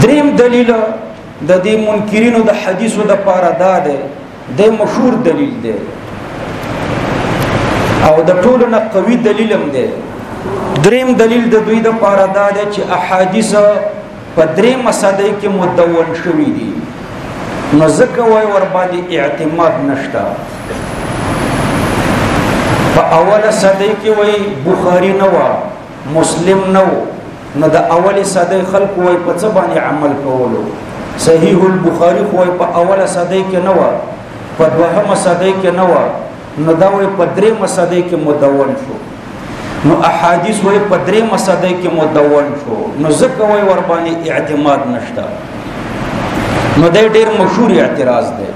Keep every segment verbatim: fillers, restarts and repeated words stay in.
دریم دلیل د دې منکرینو د حدیثو د پاره دا ده د مشهور دلیل ده او د ټولو نه قوي دلیل هم ده. دریم دلیل د دوی د پاره دا ده چې احادیث په درې مسادې کې مدون شوي دي نو ځکه وای ور باندې اعتماد نشته. په اوله صدې کې وای بخاری نه و مسلم نه و نو د اوله صدې خلق وای په څه باندې عمل کولو. صحیح البخاری خو په اوله صدې کې نه و په دوهمه صدې کې نه و نو دا وای په درې مسادې کې مدون شو نو احادیث وای په درې مسادې کې مدون شو نو ځکه وای ور باندې اعتماد نشته. نو دا ډېر مشهور اعتراض دی.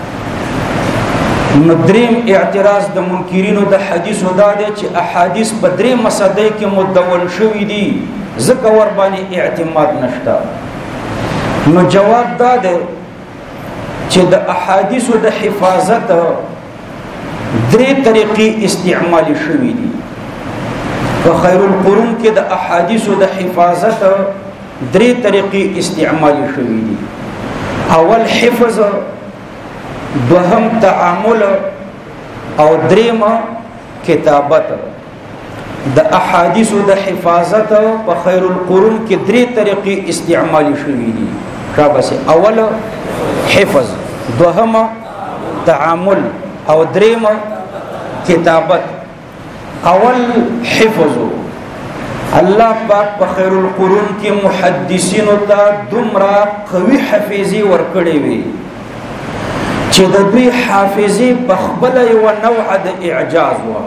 نو دریم اعتراض د منکرینو د حدیثو دا دی چې احادیث په درې مسادې کې مدون شوي دي ځکه ور باندې اعتماد نشته. نو جواب دا دی چې د احادیثو د حفاظت درې طریقې استعمال شوي دي. په خیر القرون کې د احادیثو د حفاظت درې طریقې استعمال شوي دي. اول حفظ، دوهم تعامل او دریم کتابت. د احادیثو د حفاظت په خیر القرون کې درې طریقې استعمال شوي دي. شابه. اول حفظ، دوهم تعامل او دریم کتابت. اول حفظ، الله پاک په خیر القرون کې محدثینو ته دومره قوي حافظي ورکړې وي چې د دوی حافظي په خپل یو نوع د اعجاز و.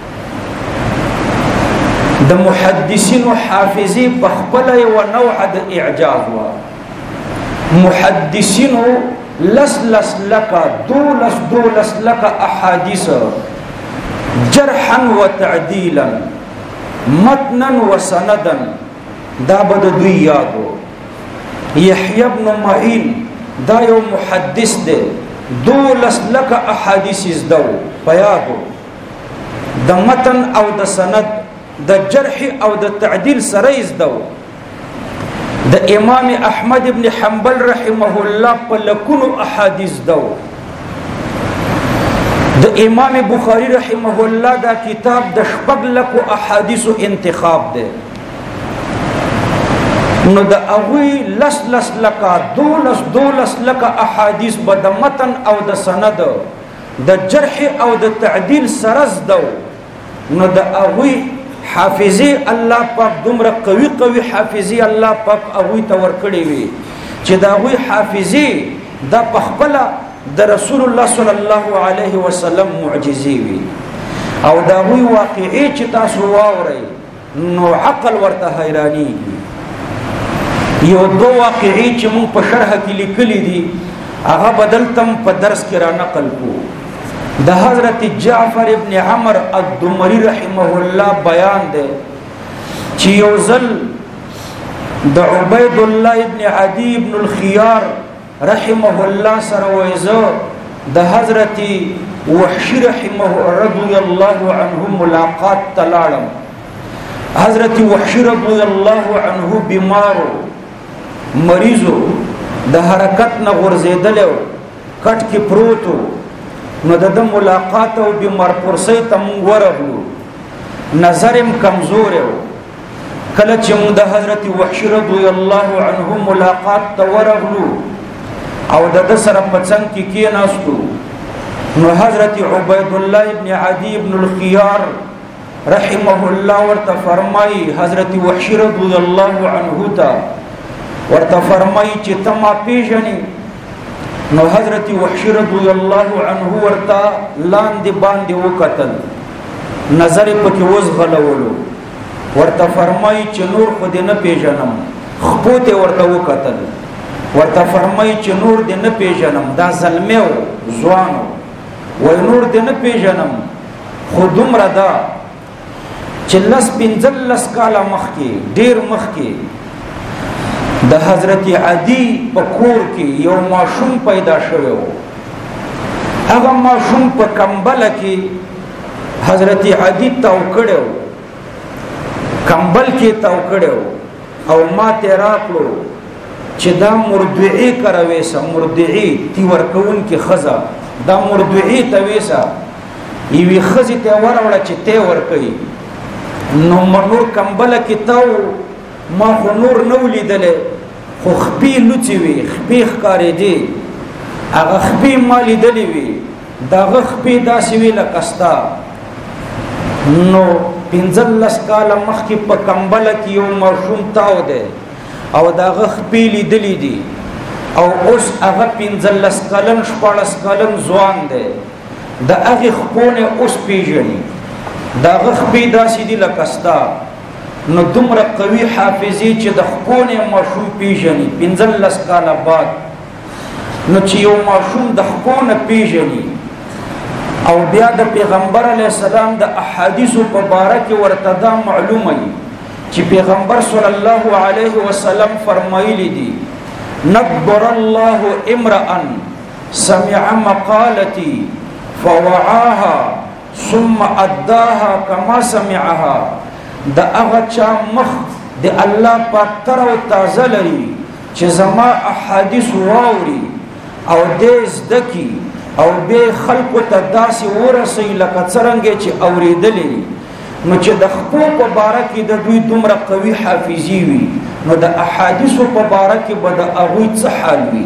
د محدثینو حافظي په خپل یو نوع د اعجاز و. محدثینو لس لس لکه دولس دولس لکه احادیث جرحا و تعدیلا متنا و سندا دا بد دوی یادو. یحیی ابن معین دا یو محدث دی دولس لکه احادیث زدو پیادو د متن او د سند د جرح او د تعدیل سره زدو. د امام احمد ابن حنبل رحمه الله په لکونو احادیث دو. د امام بخاری رحمه الله دا کتاب د شپږ لکو احادیثو انتخاب دی. نو د اغوی لس لس لکه دولس دولس لکه احادیث به د متن او د سند د جرح او د تعدیل سرز دو. نو د اغوی حافظی الله پاک دومره قوي قوي حافظی الله پاک اغوی ته ورکړي وي چې دا اغوی حافظی دا پخپله د رسول الله صلی الله علیه وسلم معجزي وي او دا وی واقعي چې تاسو واورئ نو عقل ورته حیرانیږي. یو دو واقعي چې موږ په شرح کې لیکلي دي هغه بدلتم په درس کې را نقل کو. د حضرت جعفر ابن عمر الدمری رحمه الله بیان دی چې یو ځل د عبید الله ابن عدی ابن الخيار رحمه الله سره وایزه د حضرت وحشی رحمه رضی الله عنه ملاقات تلاړم. حضرت وحشی رضی الله عنه بیمارو مریضو د حرکت نه غورځېدلو کټ کې پروتو نو د ملاقات او بیمار پرسۍ ته مونږ ورغلو. نظرم کمزور و. کله چې مونږ د حضرت وحشی رضی الله عنه ملاقات ته ورغلو او د د سره په څنګ کې کېناستو نو حضرت عبید الله ابن عدی ابن الخيار رحمه الله ورته فرمایي حضرت وحشی رضی الله عنه ته ورته فرمایي چې ته ما پیژنې. نو حضرت وحشی رضی الله عنه ورته لاندې باندې وکتل نظر پکې وزغلولو ورته فرمایي چې نور خو دې نه پیژنم. خپو ته ورته وکتل ورته فرمایي چې نور دې نه پیژنم دا زلمی و ځوان وای نور دې نه پیژنم خو دومره ده چې لس پنځلس کاله مخکې ډېر مخکې د حضرت عدی په کور کې یو ماشوم پیدا شوی و. هغه ماشوم په کمبله کې حضرت عدی تاو کړی و کمبل کې تاو کړی و او ما ته راکړو چې دا مردعی کرویسا مرضعی تی ورکون کې خزا دا مردعی ته ویسا یوی خزی ته وروړه چې ته ورکوي نو نور کمبله کې تاو ما خو نور نو لیدلې خو خپې لوڅې وي خپې ښکارېدې هغه خپې ما لیدلې وي دغه خپې داسې وي لکه ستا نو پنځلس کاله مخکې په کمبله کې یو ماشوم تاو دی او دغه خپې لیدلې دي او اوس هغه پنځلس کلن شپاړس کلن ځوان دی د هغې خپو نه اوس پېژني د هغه خپې داسې دي لکه ستا نو دومره قوي حافظې چې د خپو نه ماشوم پېژني پنځلس کاله بعد نو چې یو ماشوم د خپو نه پېژني او بیا د پیغمبر علیه السلام د احادیثو په باره کې ورته دا معلومه وي چې پیغمبر صلی الله علیه وسلم فرمایلی دي نبر الله امرأ سمع مقالتي فوعاها ثم اداها كما سمعها د هغه چا مخ د الله پاک تر او تازه لري چې زما احادیث واوري او دې زده کی او به خلقو ته داسې ورسوي لکه څرنګه چې اورېدلې نو چې د خپو په باره کې د دوی دومره قوي حافظي وي نو د احادیثو په باره کې به د هغوی څه حال وي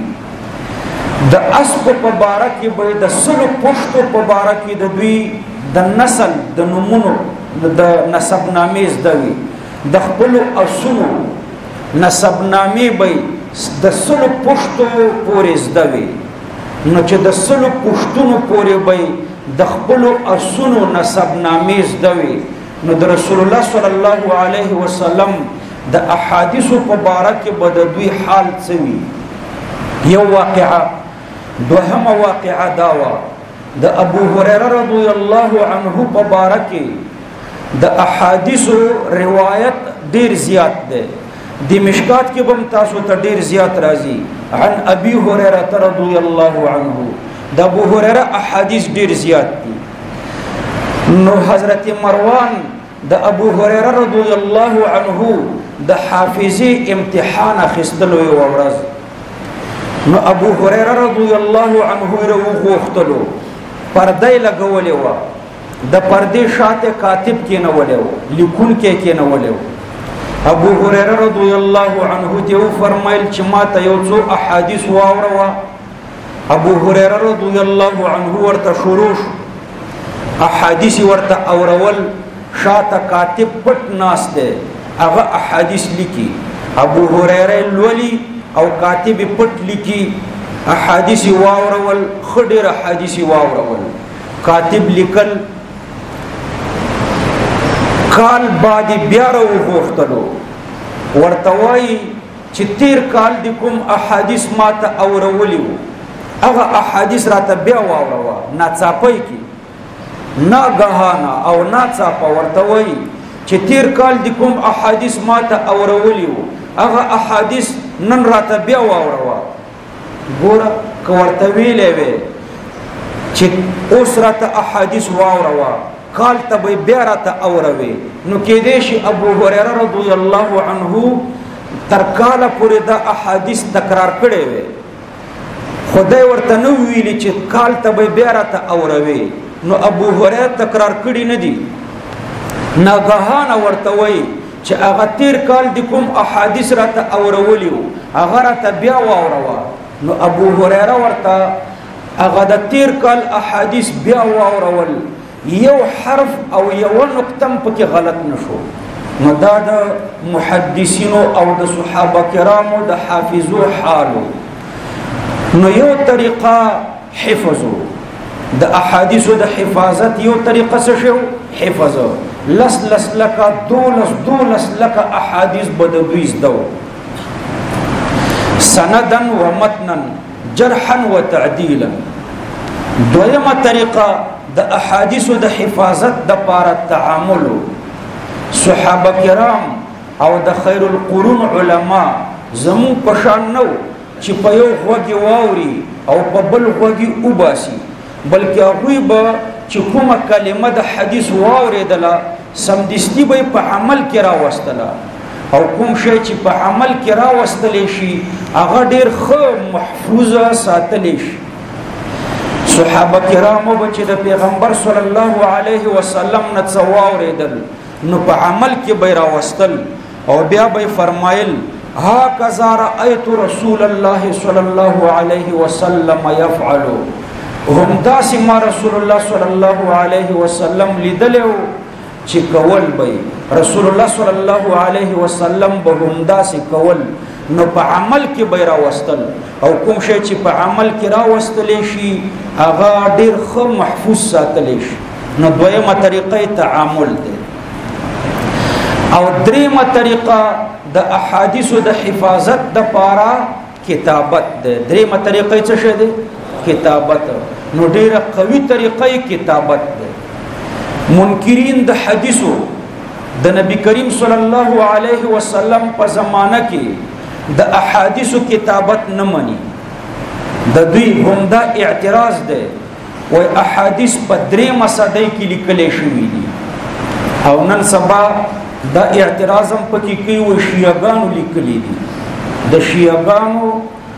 د اسپو په باره کې به د سلو پشتو په باره کې د دوی د نسل د نومونو د نسب نامې زده وي د خپلو اسونو نسب نامې به د سلو پشتو پورې زده وي نو چې د سلو پشتونو پورې به د خپلو اسونو نسب نامې زده وي نو د رسول الله صلی الله علیه وسلم د احادیثو په باره کې به د دوی حال څه وي یو واقعه دوهمه واقعه دا وه د ابو هریره رضی الله عنه په باره کې د احادیثو روایت ډیر زیات دی د مشکات کې به تاسو ته ډیر زیات راځي عن ابي هريره رضی الله عنه د ابو هريره احادیث ډیر زیات دي نو حضرت مروان د ابو هريره رضی الله عنه د حافظي امتحان اخیستلو یو ورځ نو ابو هريره رضی الله عنه وغوښتلو پردې لګولې و د پردې شاته کاتب کې نه ولې لیکون کې کې نه ولې ابو هريره رضی الله عنه ته فرمایل چې ما ته یو څو احادیث واوروا ابو هريره رضی الله عنه ورته شروع احادیث ورته اورول شاته کاتب پټ ناس دی هغه احادیث لیکي ابو هريره لولي او کاتب پټ لیکي احادیث واورول خډیر احادیث واورول کاتب لیکل کال بعد بیا راوغوښتلو ورته وایي چې تیر کال د کوم احادیث ماته اورولي وو هغه احادیث راته بیا واوروه ناڅاپۍ کې ناګهانه او ناڅاپه ورته وایي چې تیر کال د کوم احادیث ماته اورولي وو هغه احادیث نن راته بیا واوروه ګوره که ورته ویلی وی چې اوس راته احادیث واوروه کال ته به بیا راته اوروي نو کېدی شي ابو هريره رضی الله عنه تر کاله پورې دا احادیث تکرار کړی وی خدای ورته نه ویلي چې کال ته به بیا راته اوروي نو ابو هريره تکرار کړي نه دي ناګهانه ورته وایي چې هغه تیر کال د کوم احادیث راته اورولي وو هغه راته بیا واوروه نو ابو هريره ورته هغه د تیر کال احادیث بیا واورول یو حرف او یو نقطه پکې غلط نشو نو دا د محدثینو او د صحابه کرامو د حافظو حالو نو یو طریقه حفظو د احادیثو د حفاظت یو طریقه څه شو حفظ لس لس لکه دولس دولس لکه احادیث بدوی زدو سندا و متنا جرحا و تعدیلا دویمه طریقه د احادیثو د حفاظت د پاره تعامل صحابه کرام او د خیر القرون علما زمو پشان نو چې په یو خوږی واوري او په بل خوږی وباسي بلکې هغوی به چې کومه کلمه د حدیث واورېدله سمدستي به په عمل کې راوستله او کوم شی چې په عمل کې راوستلی شي هغه ډېر ښه محفوظه ساتلی شي. صحابه کرامو به چې د پیغمبر صلی الله علیه وسلم نه څه واورېدل نو په عمل کې به یې راوستل او بیا به یې فرمایل هکذا رأیت رسول الله صلی الله علیه وسلم یفعل، همداسې ما رسول الله صلی الله علیه وسلم لیدلی و چې کول به رسول الله صلی الله علیه وسلم به همداسې کول. نو په عمل کې به یې راوستل او کوم شی چې په عمل کې راوستلی شي هغه ډېر ښه محفوظ ساتلی شي. نو دویمه طریقه تعامل دی. او دریمه طریقه د احادیثو د حفاظت دپاره کتابت دی. دریمه طریقه څه شی دی؟ کتابت. نو ډېره قوي طریقه کتابت دی. منکرین د حدیثو د نبی کریم صلی الله علیه وسلم په زمانه کې د احادیثو کتابت نه مني. د دوی همدا اعتراض دی وای احادیث په درېیمه صدۍ کې لیکلی شوي دي او نن سبا دا اعتراض هم پکې کوي وای شیعهګانو لیکلي دي. د شیعهګانو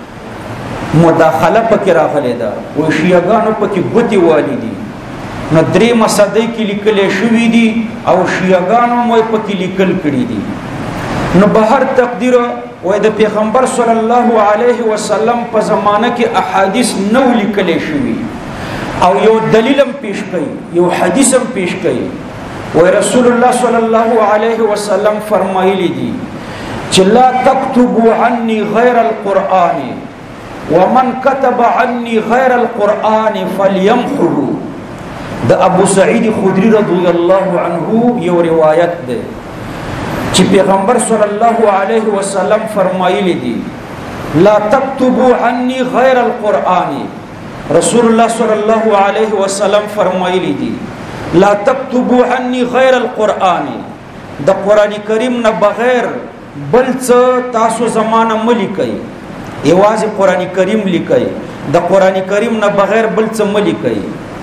مداخله پکې راغلې ده وای شیعهګانو پکې ګوتې والي دي. نو درېیمه صدۍ کې لیکلی شوي دي او شیعهګانو هم وای پکې لیکل کړي دي. نو به هر تقدیر وای د پیغمبر صلی الله علیه وسلم په زمانه کې احادیث نو لیکلی شوي او یو دلیل هم پیش کوي، یو حدیث هم پیش کوي. وای رسول الله صلی الله علیه وسلم فرمایلی دي چې لا تكتبوا عني غیر القرآن ومن كتب عني غیر القرآن فليمحه. د ابو سعید خدری رضی الله عنه یو روایت ده چې پیغمبر صلی الله علیه وسلم فرمایلی دي لا تكتبوا عني غیر القرآن. رسول الله صلی الله علیه وسلم فرمایلی دي لا تكتبوا عني غیر القرآن. د قرآن کریم نه بغیر بل څه تاسو زمانه ملیکئ، یوازې قرآن کریم لیکئ. د قرآن کریم نه بغیر بل څه ملیکئ.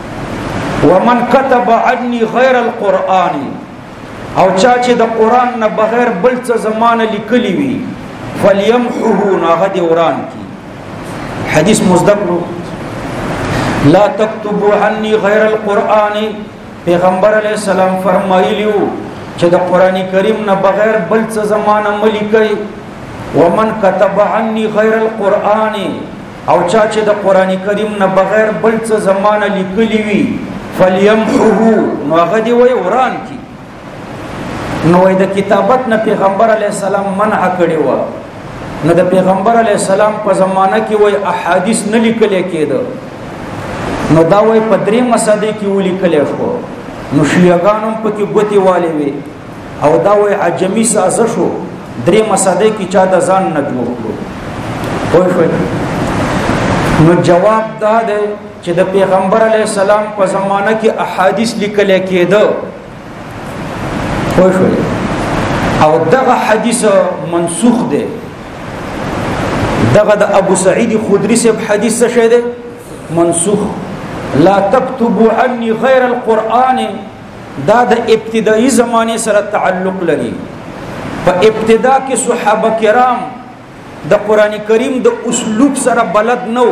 ومن كتب عني غیر القرآن، او چا چې د قرآن نه بغیر بل څه زمانه لیکلی وي فلیمحه، نو هغه دې وران کړي. حدیث مصدق لا تكتبوا عني غیر القرآن. پیغمبر علیہ السلام فرمایلیو چې د قرآن کریم نه بغیر بل څه زمانه ملیکئ. ومن كتب عني غیر القرآن، او چا چې د قرآن کریم نه بغیر بل څه زمانه لیکلی وي فلیمحه، نو هغه دې وای وران کړي. نو د کتابت نه پیغمبر علیہ السلام منع کړی و. نو د پیغمبر علیہ السلام په زمانه کې وای احادیث نه لیکل کېده. نو دا وای په درېیمه صدۍ کې ولیکل شو. نو شیعهګان هم پکې ګوتې والې وې او دا وای عجمي سازه شو. درېیمه صدۍ کې چا د ځان نه جوړ کړو. پوه شوئ؟ نو جواب دا دی چې د پیغمبر علیہ السلام په زمانه کې احادیث لیکل کېده. پوه شوئ؟ او دغه حدیث منسوخ دی. دغه د ابو سعید خدری سے حدیث څه دی؟ منسوخ. لا تكتبوا عني غیر القرآن دا د ابتدائی زمانه سره تعلق لري. په ابتدا کې صحابه کرام د قرآن کریم د اسلوب سره بلد نو،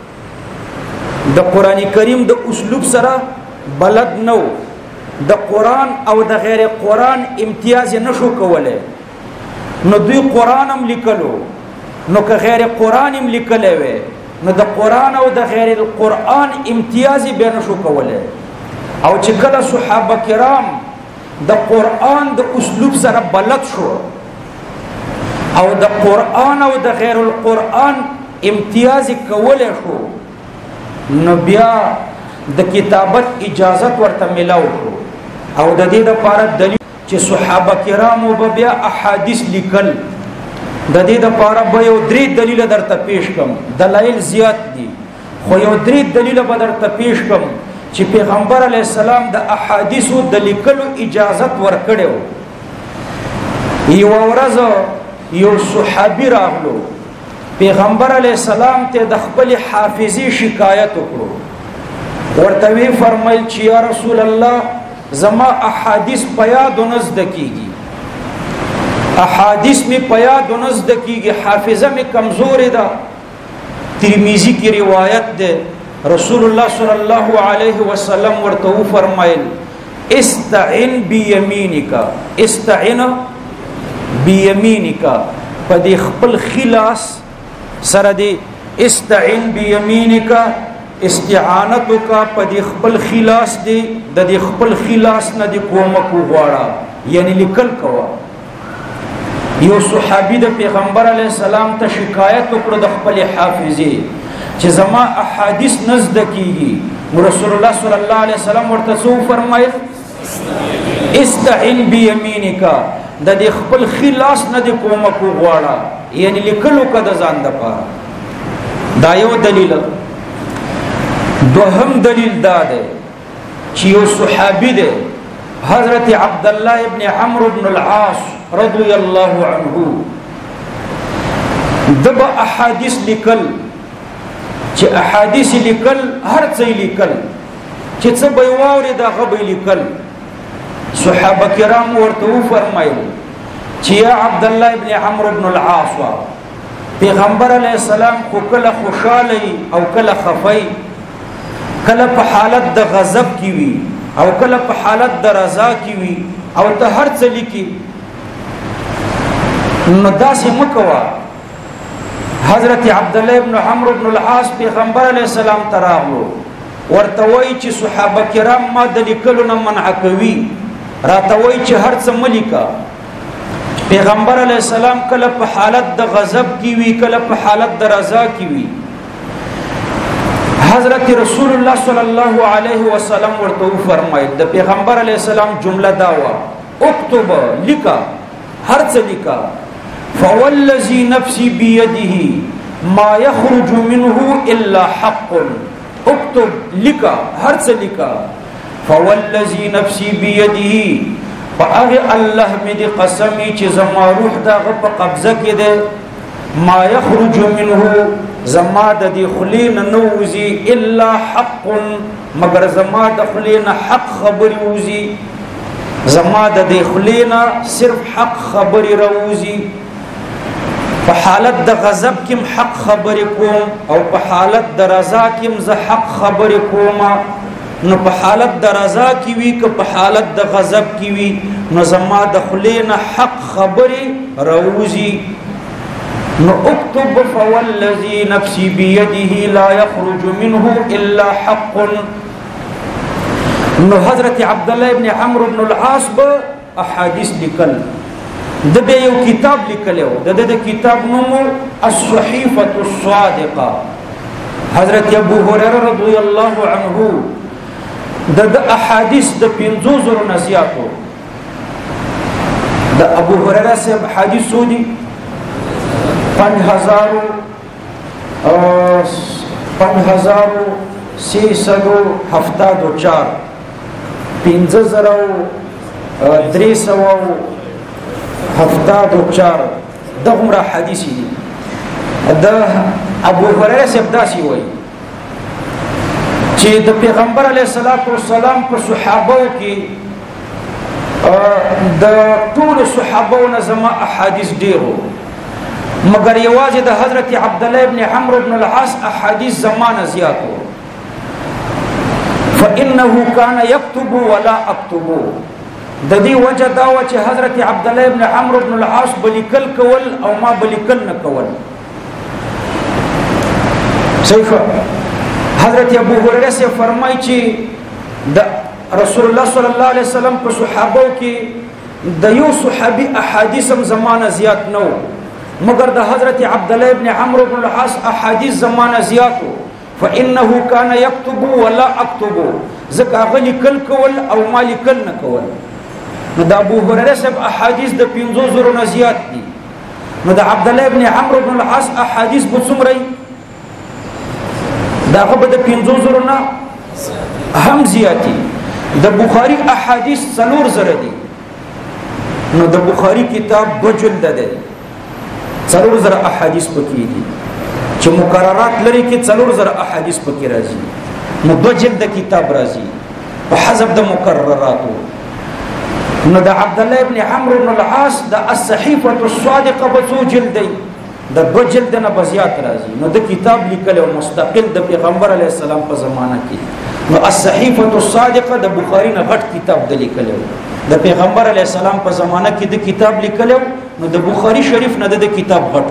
د قرآن کریم د اسلوب سره بلد نو، د قرآن او د غیر قرآن امتیاز نشو کوله. نو دوی قرآن هم لیکلو، نو که غیر قرآن هم لیکلی وی نو د قرآن او د غیر القرآن امتیاز بیا نشو کوله. او چې کله صحابه کرام د قرآن د اسلوب سره بلد شو او د قرآن او د غیر القرآن امتیاز کوله شو، نو بیا د کتابت اجازت ورته ملاو شو. او د دې لپاره دلیل چې صحابه کرامو به بیا احادیث لیکل. د دې لپاره به یو درې دلیل درته پیش کوم. دلایل زیات دي خو یو درې دلیل به درته پیش کوم چې پیغمبر علیه السلام د احادیثو د لیکلو اجازت ورکړو. یو ورځ یو صحابي راغلو، پیغمبر علیه السلام ته د خپل حافظي شکایت وکړو. ورته وی فرمایل چې یا رسول الله زما احادیث په یاد نه زده کیږي. احادیث میں پیاد و نزد کی گی حافظہ میں کمزور دا ترمیزی کی روایت دے رسول اللہ صلی اللہ علیہ وسلم ورتو فرمائل استعن بیمینکا استعن بیمینکا پدی خپل خلاص سردی استعن بیمینکا استعانتو کا پدی خپل خلاص دی د دی خپل خلاص نه دی کومکو غواړه یعنی لیکل کوا یو صحابی د پیغمبر علیہ السلام ته شکایت وکړه د خپل حافظه چې زما احادیث نزد کیږي رسول الله صلی الله علیه وسلم ورته څو فرمایل استعن بیمینک د دې خپل خلاص نه دی کومکو غواړه یعنی لیکلو کده ځان د پاره دا یو دلیل دوهم دلیل دا ده چې یو صحابی ده حضرت عبداللہ ابن عمرو بن العاص رضی اللہ عنہ دب احادیث لکل چه احادیث لکل هر څه لکل چې څه به واوري دا غبي لکل صحابه کرام ورته فرمایل چې یا عبداللہ ابن عمرو بن العاص پیغمبر علیہ السلام خو کله خوشاله او کله خفای کله په حالت د غضب کی وی او کله په حالت د رضا کی وی او ته هر څه لیکي نو داسې مکوا حضرت عبداللہ ابن عمرو بن العاص پیغمبر علیہ السلام تراغلو ورتوی چې صحابه کرام ما د لیکلو نه منع کوي راتوی چې هر څه ملیکا پیغمبر علیہ السلام کله په حالت د غضب کی وی کله په حالت د رضا کی وی حضرت رسول اللہ صلی اللہ علیہ وسلم ورتو فرمائے دا پیغمبر علیہ السلام جملہ داوا اکتب لکا ہر څه لکا فوالذی نفسی بیده ما یخرج منه الا حق اکتب لکا ہر څه لکا فوالذی نفسی بیده فاغ اللہ می دی قسمی چی زما روح دا غپ قبضہ کی دے ما یخرج منه زما د دی خلین نوزی الا حق مگر زما د خلین حق خبر وزی زما د دی خلین صرف حق خبر روزی په حالت د غضب کم حق خبر کوم او په حالت د رضا کم ز حق خبر کوم نو په حالت د رضا کی وی که په حالت د غضب کی وی نو زما د خلین حق خبر روزی نو اکتب فوالذی نفسی بیده لا یخرج منه الا حق نو حضرت عبداللہ ابن عمرو بن العاص با احادیث لکل دبی یو کتاب لکلیو دد د کتاب نمو الصحیفة الصادقہ حضرت ابو هریرہ رضی اللہ عنہ دد احادیث د پنځو زرو نزیاتو د ابو هریرہ سے حدیث سودی پنج ہزارو پنج ہزارو سی سدو ہفتاد و چار پینز زرو دری سو ہفتاد و چار دا عمرہ حدیثی دی دا ابو هریرہ سے ابداسی ہوئی چی دا پیغمبر علیہ السلام پر صحابو کی دا طول صحابو نظم احادیث دیرو مگر یواز دا حضرت عبداللہ ابن عمرو بن العاص احادیث زمان زیادو فإنه كان يكتب ولا اكتب دا دی وجہ داوہ چی حضرت عبداللہ ابن عمرو بن العاص بلکل کول او ما بلکل نکول صحیح حضرت ابو هریرہ سے فرمائی چی دا رسول اللہ صلی اللہ علیہ وسلم پر صحابوں کی دا یو صحابی احادیثم زمان زیاد نو مگر دا حضرت عبداللہ ابن عمرو بن العاص احادیث زمان زیادو فإنه كان يكتب ولا اكتب زکا غلی کل کول او مالی کل نکول نو دا ابو هریرہ سے احادیث دا پینزو زرو نزیاد دی نو دا عبداللہ ابن عمرو بن العاص احادیث بسم رئی دا غب دا پینزو زرو نا ہم زیادی دا بخاری احادیث سلور زر دی نو دا بخاری کتاب دو جلد دے څلور زره احادیث پکې دي چې مقررات لري کې څلور زره احادیث پکې راځي نو دو جلد کتاب راځي په حسب د مقرراتو نو د عبد الله ابن عمرو بن العاص د الصحيفه الصادقه بڅو جلد دی د دو جلد نه بزیات راځي نو د کتاب لیکل او مستقل د پیغمبر علی السلام په زمانہ کې نو الصحيفه الصادقه د بخاری نه غټ کتاب د لیکل د پیغمبر علی السلام په زمانہ کې د کتاب لیکل نو د بخاری شریف نه د کتاب غټ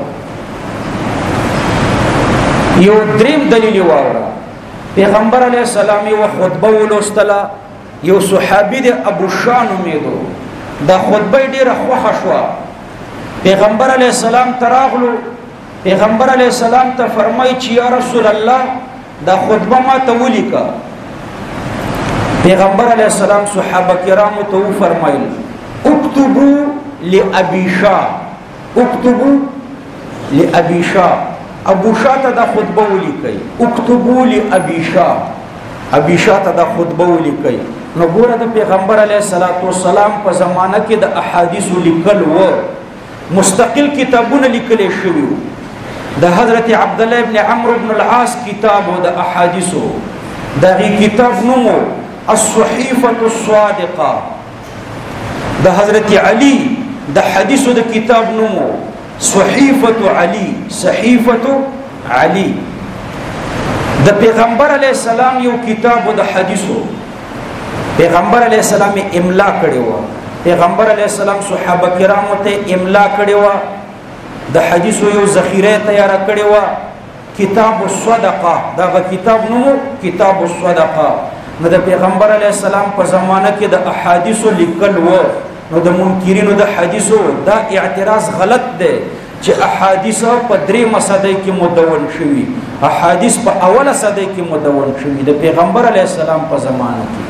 یو دریم دلیل واورا پیغمبر علی السلام یو خطبه ولوستله یو صحابي د ابو شان امیدو دا خطبه ډیره خوښه شو پیغمبر علی السلام تراغلو پیغمبر علی السلام ته فرمای چې یا رسول الله دا خطبه ما ته ولیکا پیغمبر علی السلام صحابه کرامو ته فرمایل اكتبوا لابي شاه اكتبوا لابي شاه ابو شاه ته دا خطبه ولیکي اكتبوا لابي شاه ابي شاه ته دا خطبه ولیکي نو ګوره د پیغمبر علیه الصلاۃ والسلام په زمانہ کې د احادیث لیکل و مستقل کتابونه لیکل شوی د حضرت عبد الله ابن عمرو بن العاص کتاب او د احادیثو دغه کتاب نومو الصحيفه الصادقه د حضرت علی د حدیثو د کتاب نومو صحيفه علی صحيفه علی د پیغمبر علیه السلام یو کتاب د حدیثو پیغمبر علیہ السلام املا کړي و پیغمبر علیہ السلام صحابه کرامو ته املا کړي و د حدیثو یو ذخیره تیار کړي و کتاب الصدقه دا کتاب نو کتاب الصدقه نو د پیغمبر علیہ السلام په زمانہ کې د احادیث لیکل و نو د منکرینو د حدیثو دا اعتراض غلط دی چې احادیث په درې مسدې کې مدون شوي احادیث په اوله صدې کې مدون شوي د پیغمبر علیہ السلام په زمانہ کې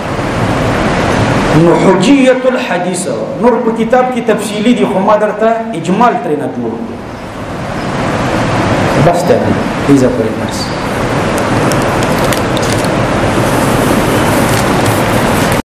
نو حجیت الحدیث نور په کتاب کې تفصیلی دي خو ما درته اجمال ترې نه جوړ بس ته ایزه پرې بس